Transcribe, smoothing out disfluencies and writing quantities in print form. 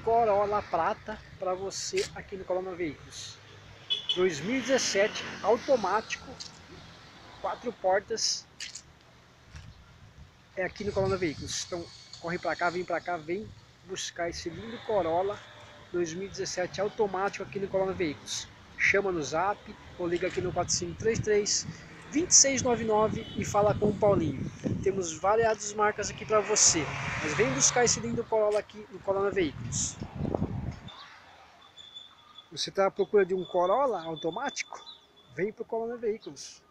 Corolla prata para você aqui no Colonna Veículos. 2017, automático, 4 portas, é aqui no Colonna Veículos. Então corre para cá, vem buscar esse lindo Corolla 2017 automático aqui no Colonna Veículos. Chama no zap ou liga aqui no 4533-2699 e fala com o Paulinho. Temos variadas marcas aqui para você, mas vem buscar esse lindo Corolla aqui no Colonna Veículos. Você está à procura de um Corolla automático? Vem para o Colonna Veículos.